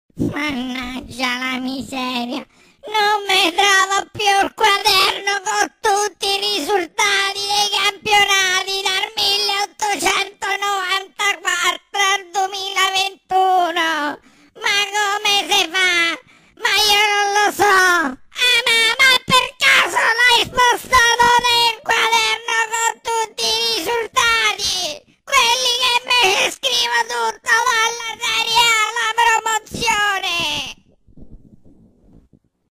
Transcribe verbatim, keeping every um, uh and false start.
Mannaggia la miseria, non mi trovo più il quaderno con tutti i risultati dei